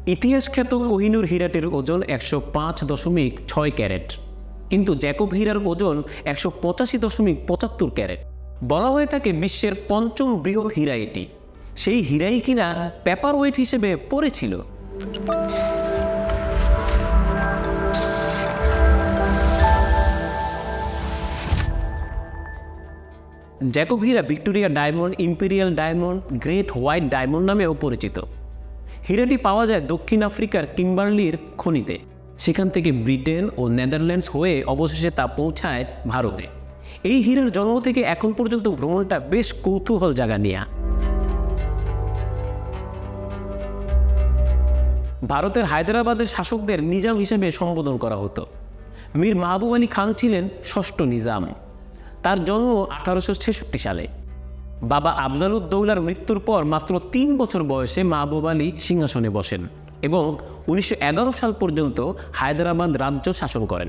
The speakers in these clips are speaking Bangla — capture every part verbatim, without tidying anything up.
ইতিহাস খ্যাত কোহিনুর হীরাটির ওজন একশো পাঁচ দশমিক ছয় ক্যারেট, কিন্তু জ্যাকব হীরার ওজন একশো পঁচাশি দশমিক পঁচাত্তর ক্যারেট। বলা হয়ে থাকে বিশ্বের পঞ্চম বৃহৎ হীরা এটি। সেই হীরাই কিনা পেপার ওয়েট হিসেবে পড়েছিল। জ্যাকব হীরা Victoria diamond, imperial diamond, great white diamond নামেও পরিচিত। হীরাটি পাওয়া যায় দক্ষিণ আফ্রিকার কিম্বারলির খনিতে। সেখান থেকে ব্রিটেন ও নেদারল্যান্ডস হয়ে অবশেষে তা পৌঁছায় ভারতে। এই হীরার জন্ম থেকে এখন পর্যন্ত ভ্রমণটা বেশ কৌতূহল জাগা নিয়া। ভারতের হায়দ্রাবাদের শাসকদের নিজাম হিসেবে সম্বোধন করা হতো। মীর মাহবুব আলী খান ছিলেন ষষ্ঠ নিজাম। তার জন্ম আঠারোশো ছেষট্টি সালে। বাবা আফজালউদ্দৌলার মৃত্যুর পর মাত্র তিন বছর বয়সে মাহবুব আলী সিংহাসনে বসেন এবং উনিশশো এগারো সাল পর্যন্ত হায়দ্রাবাদ রাজ্য শাসন করেন।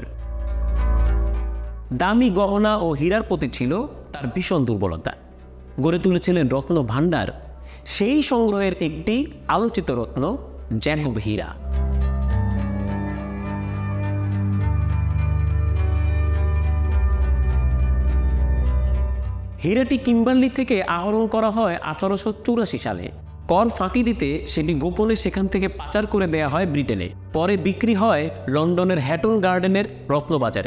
দামি গহনা ও হীরার প্রতি ছিল তার ভীষণ দুর্বলতা। গড়ে তুলেছিলেন রত্ন ভাণ্ডার। সেই সংগ্রহের একটি আলোচিত রত্ন জ্যাকব হীরা। হীরাটি কিম্বারলি থেকে আহরণ করা হয় আঠারোশো চুরাশি সালে। কর ফাঁকি দিতে সেটি গোপনে সেখান থেকে পাচার করে দেয়া হয় ব্রিটেনে। পরে বিক্রি হয় লন্ডনের হ্যাটন গার্ডেনের রত্নবাজারে।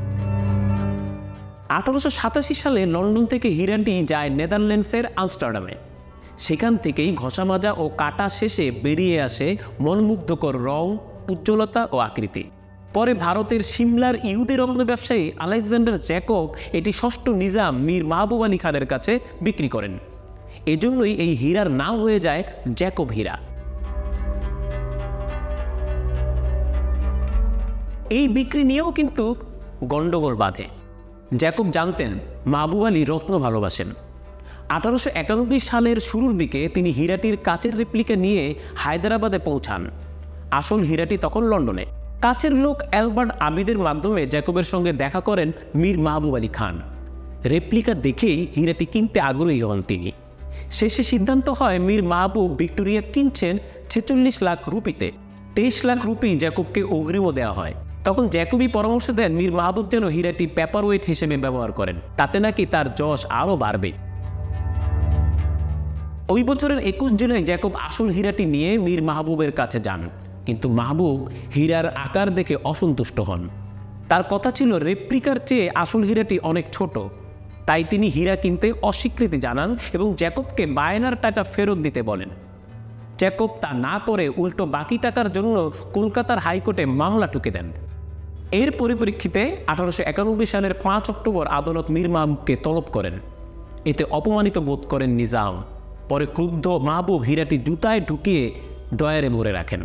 আঠারোশো সাতাশি সালে লন্ডন থেকে হীরাটি যায় নেদারল্যান্ডসের আমস্টারডামে। সেখান থেকেই ঘষামাজা ও কাটা শেষে বেরিয়ে আসে মনমুগ্ধকর রং, উজ্জ্বলতা ও আকৃতি। পরে ভারতের সিমলার ইহুদি রত্ন ব্যবসায়ী আলেকজান্ডার জ্যাকব এটি ষষ্ঠ নিজাম মীর মাহবুব আলী খানের কাছে বিক্রি করেন। এজন্যই এই হীরার নাম হয়ে যায় জ্যাকব হীরা। এই বিক্রি নিয়েও কিন্তু গন্ডগোল বাধে। জ্যাকব জানতেন মাহবুব আলী রত্ন ভালোবাসেন। আঠারোশো একানব্বই সালের শুরুর দিকে তিনি হীরাটির কাচের রেপ্লিকা নিয়ে হায়দ্রাবাদে পৌঁছান। আসল হীরাটি তখন লন্ডনে। কাছের লোক অ্যালবার্ট আবিদের মাধ্যমে জ্যাকবের সঙ্গে দেখা করেন মীর মাহবুব আলী খান। রেপ্লিকা দেখেই হীরাটি কিনতে আগ্রহী হন তিনি। শেষে সিদ্ধান্ত হয় মীর মাহবুব ভিক্টোরিয়া কিনছেন ছেচল্লিশ লাখ রুপিতে। তেইশ লাখ রুপি জ্যাকবকে অগ্রিমও দেওয়া হয়। তখন জ্যাকবই পরামর্শ দেন মীর মাহবুব যেন হীরাটি পেপার ওয়েট হিসেবে ব্যবহার করেন, তাতে নাকি তার যশ আরও বাড়বে। ওই বছরের একুশ জুলাই জ্যাকব আসল হীরাটি নিয়ে মীর মাহবুবের কাছে যান, কিন্তু মাহবুব হীরার আকার দেখে অসন্তুষ্ট হন। তার কথা ছিল রেপ্লিকার চেয়ে আসল হীরাটি অনেক ছোট। তাই তিনি হীরা কিনতে অস্বীকৃতি জানান এবং জ্যাকবকে বায়নার টাকা ফেরত দিতে বলেন। জ্যাকব তা না করে উল্টো বাকি টাকার জন্য কলকাতার হাইকোর্টে মামলা ঠুকে দেন। এর পরিপ্রেক্ষিতে আঠারোশো একানব্বই সালের পাঁচ অক্টোবর আদালত মীর মাহবুবকে তলব করেন। এতে অপমানিত বোধ করেন নিজাম। পরে ক্রুদ্ধ মাহবুব হীরাটি জুতায় ঢুকিয়ে ড্রয়ারে ভরে রাখেন।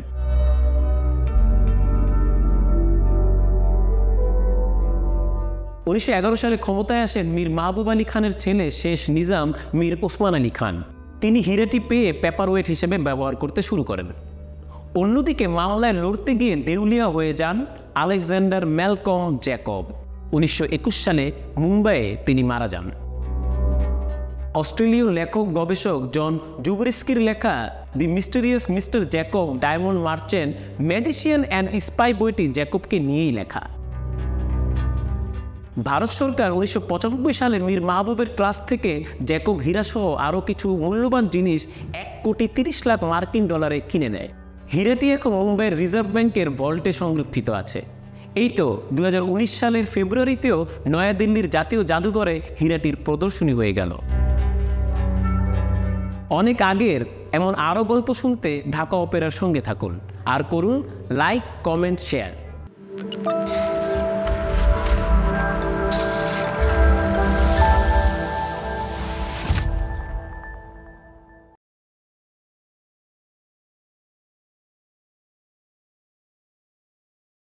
উনিশশো এগারো সালে ক্ষমতায় আসেন মীর মাহবুব আলী খানের ছেলে শেষ নিজাম মীর ওসমান আলী খান। তিনি হীরাটি পেয়ে পেপার ওয়েট হিসেবে ব্যবহার করতে শুরু করেন। অন্যদিকে মামলায় লড়তে গিয়ে দেউলিয়া হয়ে যান আলেকজান্ডার ম্যালকম জ্যাকব। উনিশশো একুশ সালে মুম্বাইয়ে তিনি মারা যান। অস্ট্রেলীয় লেখক গবেষক জন জুবরিস্কির লেখা the mysterious mister Jacob diamond merchant, magician and spy বইটি জ্যাকবকে নিয়েই লেখা। ভারত সরকার উনিশশো পঁচানব্বই সালে মীর মাহবুবের ট্রাস্ট থেকে জ্যাকব হীরাসহ আরও কিছু মূল্যবান জিনিস এক কোটি তিরিশ লাখ মার্কিন ডলারে কিনে নেয়। হীরাটি এখন মুম্বাইয়ের রিজার্ভ ব্যাংকের ভল্টে সংরক্ষিত আছে। এই তো দু হাজার উনিশ সালের ফেব্রুয়ারিতেও নয়াদিল্লির জাতীয় জাদুঘরে হীরাটির প্রদর্শনী হয়ে গেল। অনেক আগের এমন আরও গল্প শুনতে ঢাকা অপেরার সঙ্গে থাকুন আর করুন লাইক, কমেন্ট, শেয়ার।